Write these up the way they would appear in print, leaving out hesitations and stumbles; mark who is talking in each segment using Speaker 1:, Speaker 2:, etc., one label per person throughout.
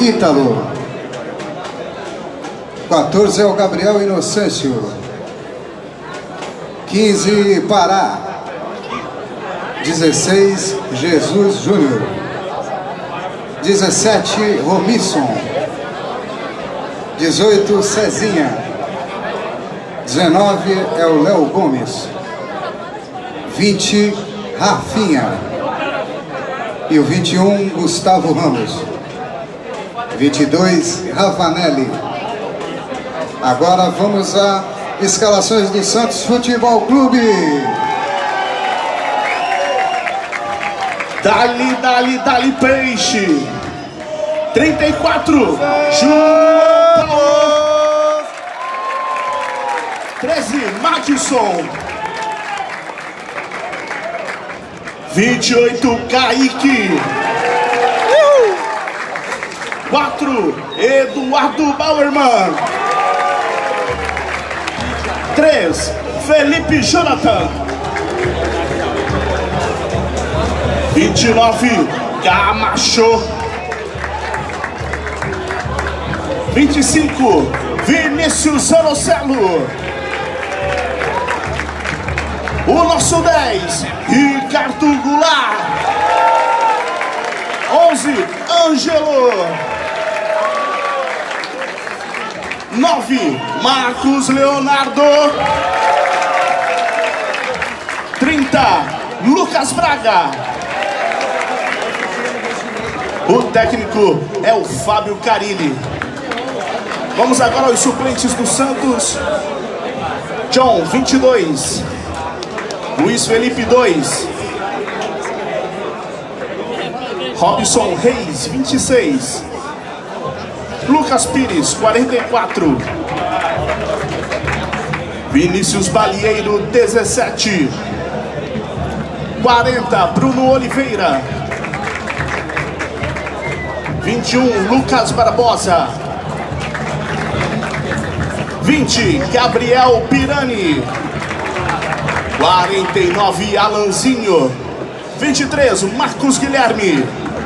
Speaker 1: Ítalo. 14 é o Gabriel Inocêncio. 15, Pará. 16, Jesus Júnior. 17, Romisson. 18, Cezinha. 19 é o Léo Gomes. 20, Rafinha. E o 21, Gustavo Ramos. 22, Ravanelli. Agora vamos a escalações do Santos Futebol Clube.
Speaker 2: Dali, dali, dali, peixe. 34, João Paulo. 13, Madison. 28, Kaique. 4, Eduardo Bauerman. 3, Felipe Jonathan. 29, Camacho. 25, Vinícius Zanocelo. O nosso 10, Ricardo Goulart. 11, Ângelo. 9, Marcos Leonardo. 30, Lucas Braga. O técnico é o Fábio Carilli. Vamos agora aos suplentes do Santos. John, 22. Luiz Felipe, 2. Robson Reis, 26. Lucas Pires, 44. Vinícius Balieiro, 17. 40, Bruno Oliveira. 21, Lucas Barbosa. 20, Gabriel Pirani. 49, Alanzinho. 23, Marcos Guilherme.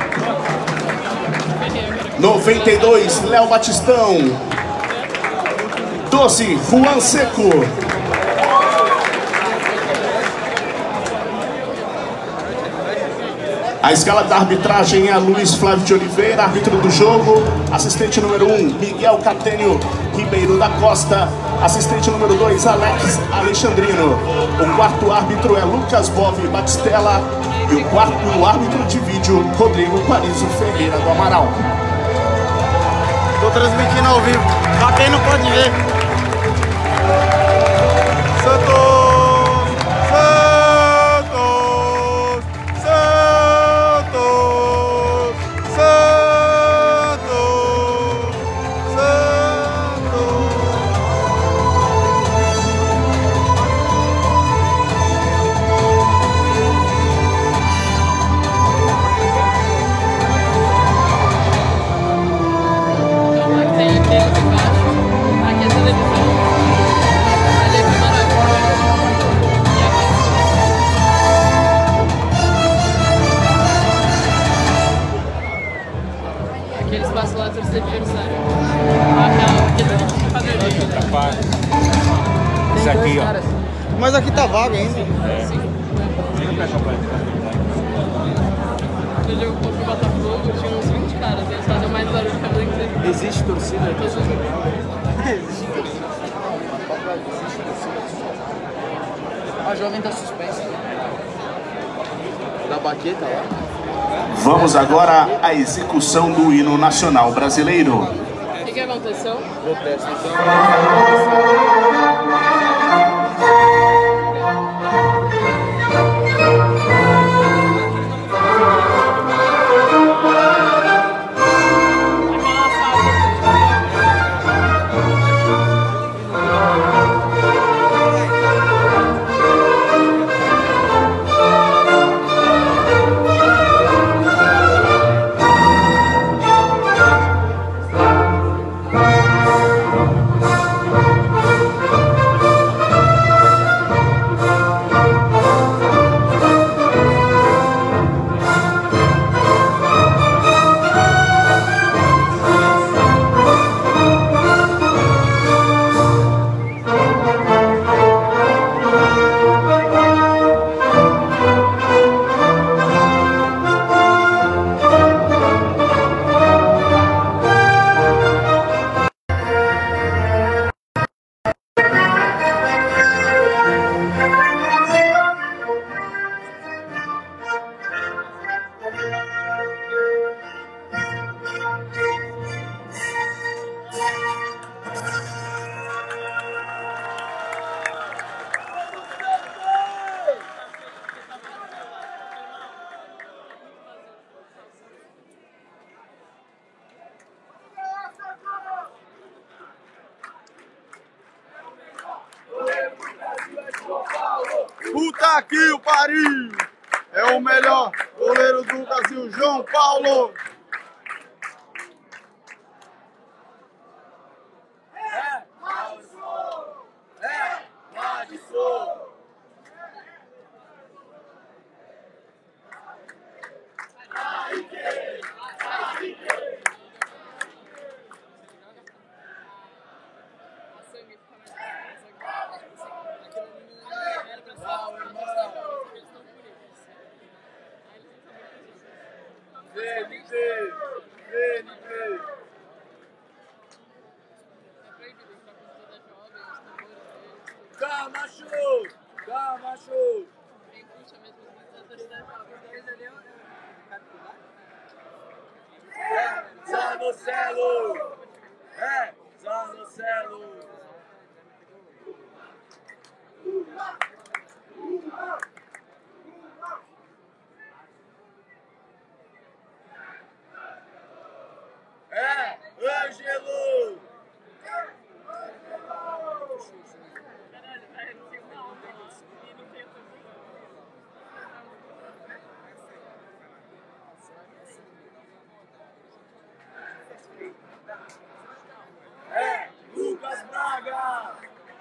Speaker 2: 92, Léo Batistão. 12, Juan Seco. A escala da arbitragem é a Luiz Flávio de Oliveira, árbitro do jogo. Assistente número 1, Miguel Catênio Ribeiro da Costa. Assistente número 2, Alex Alexandrino. O quarto árbitro é Lucas Bove Batistella. E o quarto árbitro de vídeo, Rodrigo Quarizo Ferreira do Amaral.
Speaker 3: Estou transmitindo ao vivo, pra quem não pode ver. Santos!
Speaker 4: Aquele espaço lá do seu adversário. Capaz.
Speaker 3: Isso aqui, ó. Mas aqui tá vago ainda.
Speaker 4: Sim. No jogo contra o Botafogo tinha uns 20 caras, eles faziam mais barulho que a Blink.
Speaker 3: Existe torcida?
Speaker 4: Existe torcida.
Speaker 3: A jovem tá suspensa. Da baqueta lá.
Speaker 2: Vamos agora à execução do hino nacional brasileiro.
Speaker 4: O que aconteceu?
Speaker 3: Protesto.
Speaker 5: Puta que o pariu! É o melhor goleiro do Brasil, João Paulo! Camacho! Zanocelo! Zanocelo! Ângelo! Lucas Braga!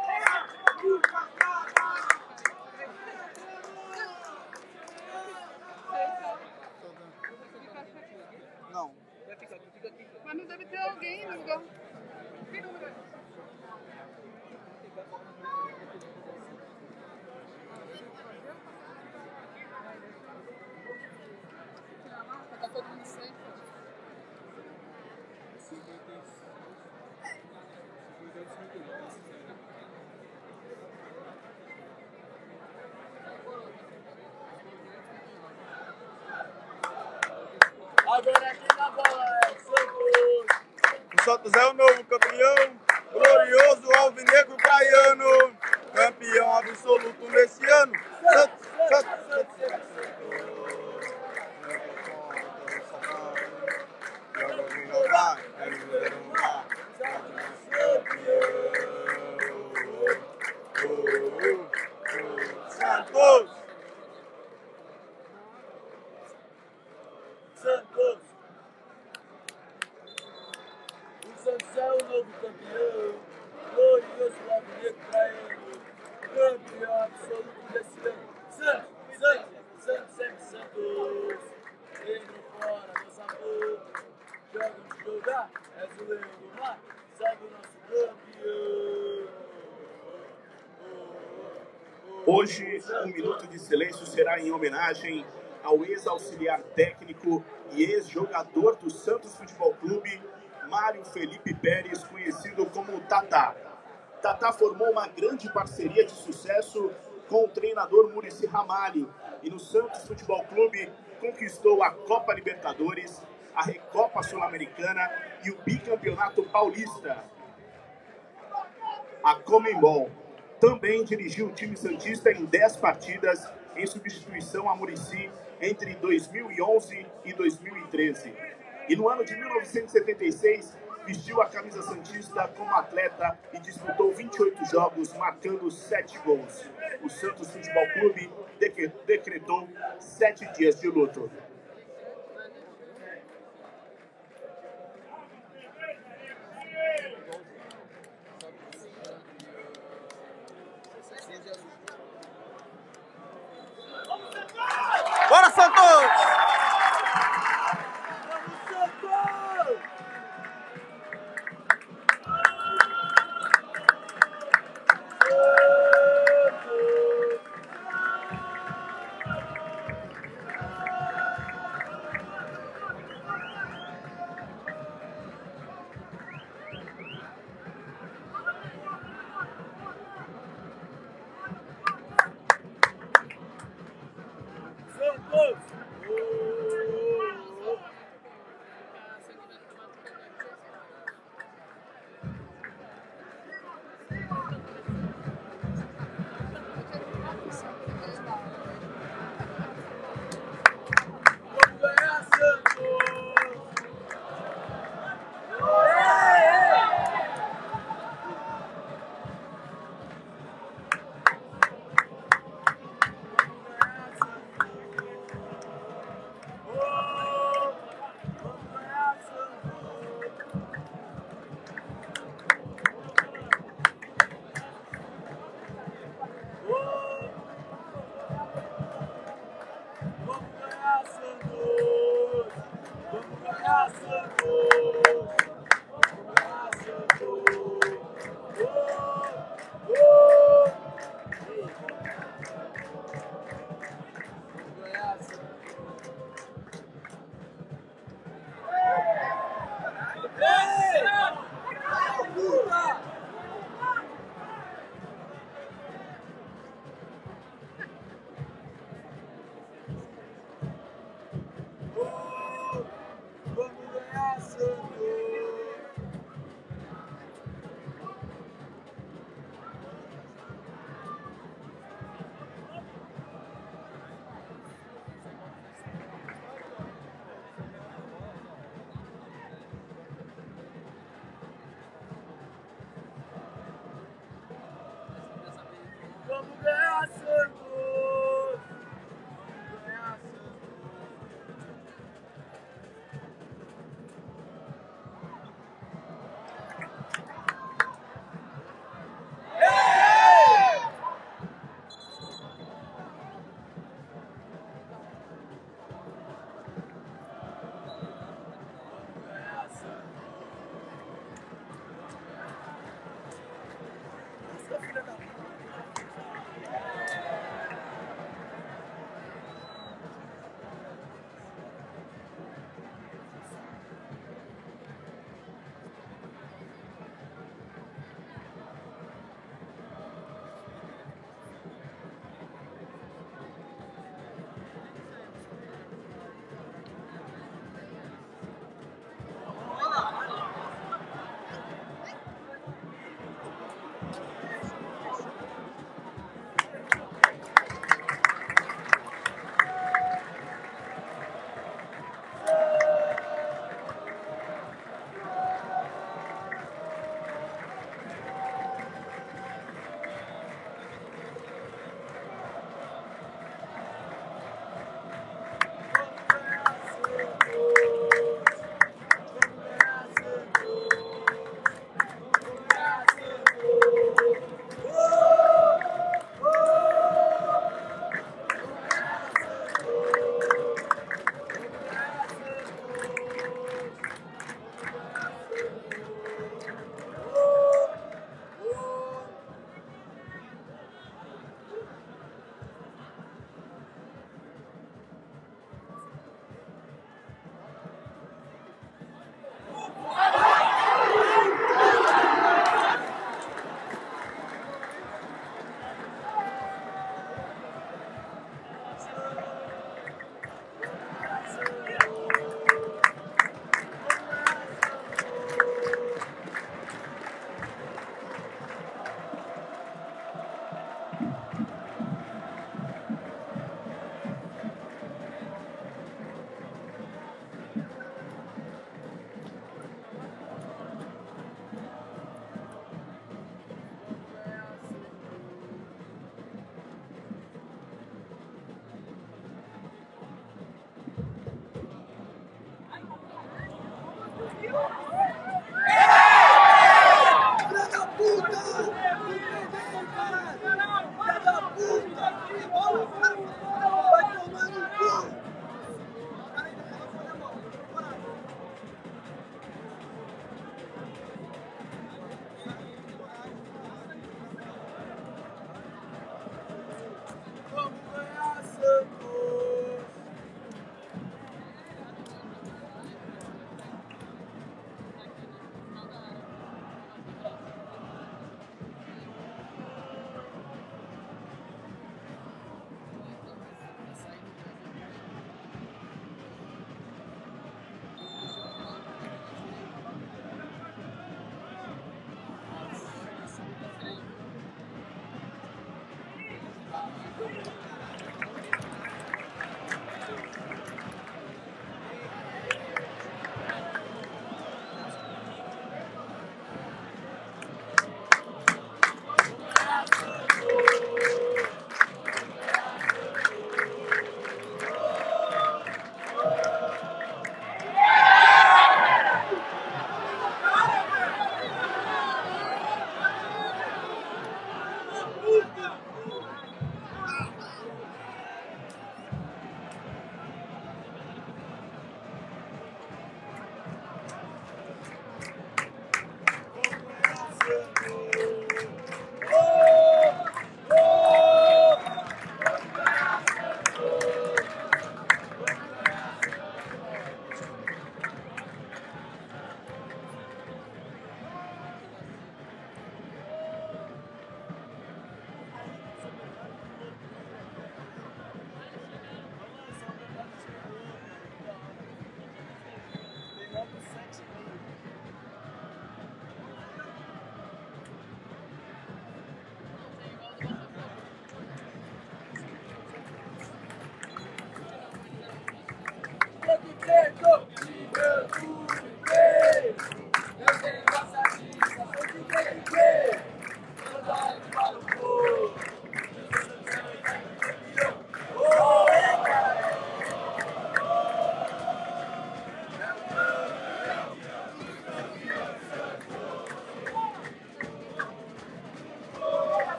Speaker 5: Não.
Speaker 4: Mas não deve ter alguém no lugar. Tá todo mundo certo.
Speaker 5: Agora aqui na bola é Santos. O Santos é o novo campeão, glorioso alvinegro praiano, campeão absoluto nesse ano. Santos, Santos, Santos. Santos! Santos! O Santos é o novo campeão, glorioso alvinegro praiano, campeão absoluto desse ano. Santos, Santos, Santos, sempre Santos. Dentro, fora, no sabor, joga onde jogar, és o leão do mar, salve o nosso campeão.
Speaker 2: Hoje, um minuto de silêncio será em homenagem ao ex-auxiliar técnico e ex-jogador do Santos Futebol Clube, Mário Felipe Pérez, conhecido como Tatá. Tatá formou uma grande parceria de sucesso com o treinador Muricy Ramalho e no Santos Futebol Clube conquistou a Copa Libertadores, a Recopa Sul-Americana e o Bicampeonato Paulista. A Conmebol. Também dirigiu o time santista em 10 partidas, em substituição a Muricy entre 2011 e 2013. E no ano de 1976, vestiu a camisa santista como atleta e disputou 28 jogos, marcando 7 gols. O Santos Futebol Clube decretou 7 dias de luto.
Speaker 5: Bora, Santos!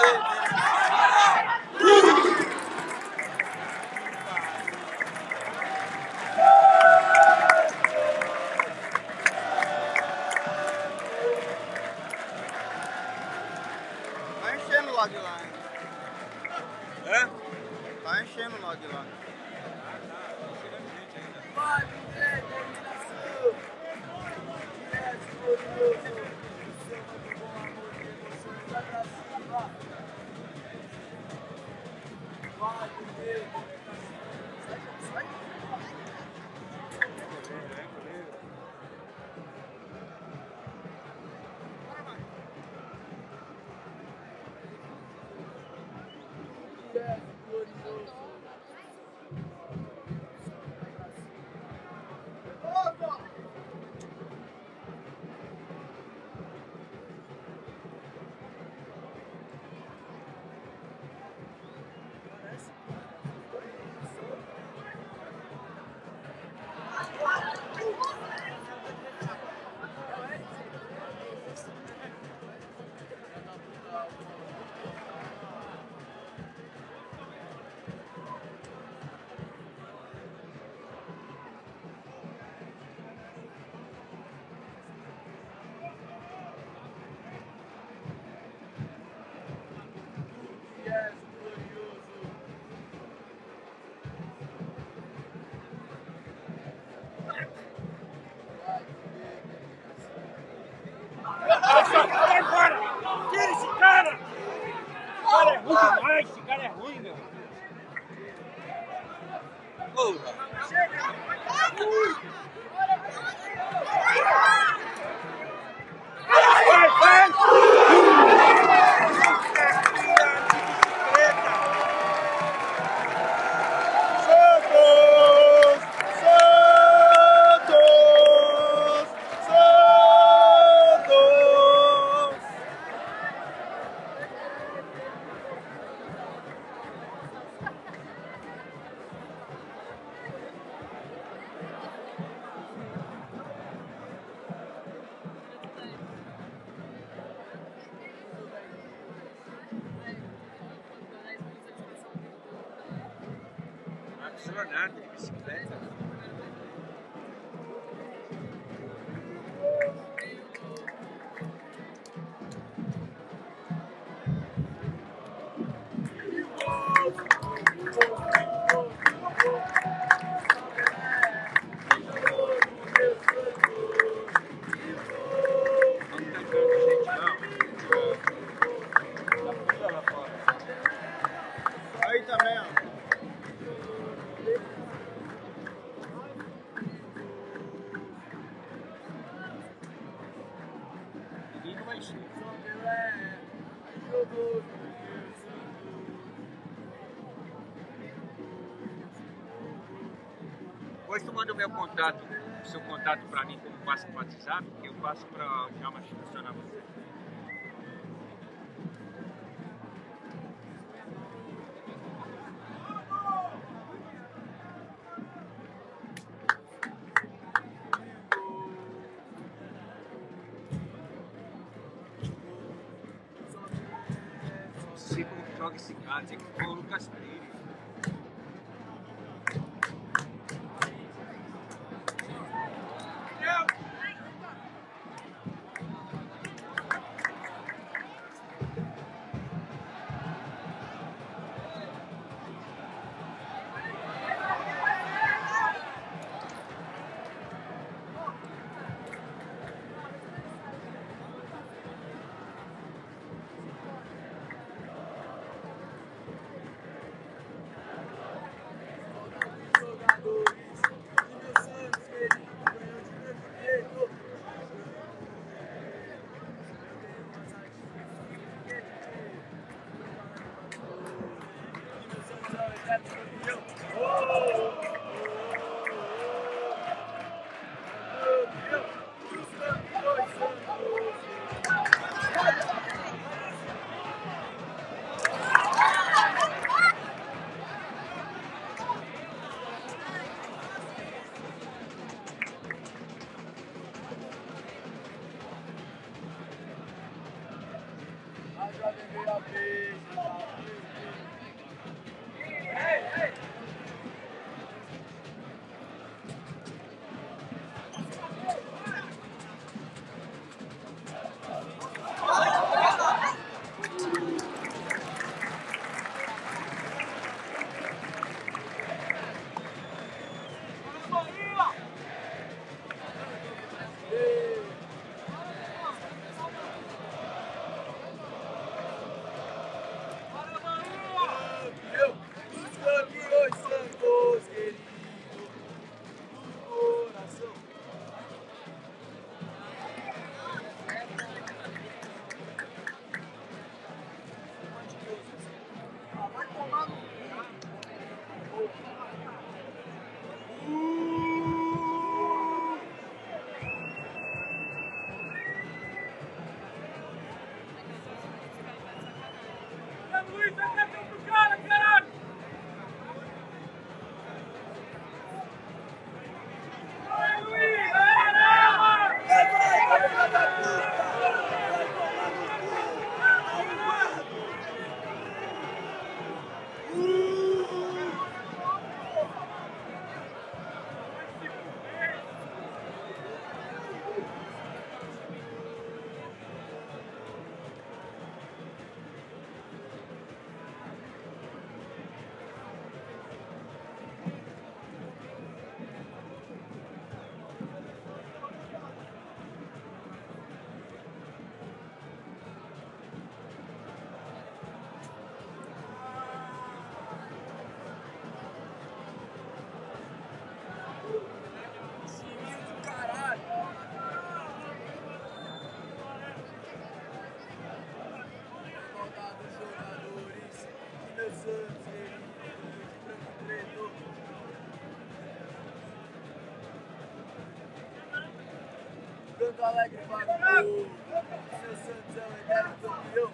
Speaker 3: Tá enchendo lá de lá, hein?
Speaker 5: É?
Speaker 3: Tá enchendo lá de lá.
Speaker 5: Vai, mulher, dominação! Yes, glorioso! Seu muito bom amor e emoções, vai pra cima! Vai, mulher! Sai! Yes, glorioso! Yes, glorioso!
Speaker 6: Vai embora! Tira esse cara! Esse cara é ruim demais, esse cara é ruim, meu. Vai, vai! Nada de bicicleta.
Speaker 3: Aí também, ó.
Speaker 6: Ninguém não vai encher. Depois tu manda o meu contato, o seu contato pra mim, como passa pro WhatsApp, que eu passo pra já mais funcionar você. Não sei como que joga esse cara, tem que pôr o Lucas Pires.
Speaker 5: pra beber a vez. Canto alegre para o seu Santos é o eterno campeão.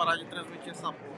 Speaker 3: parar de transmitir essa porra.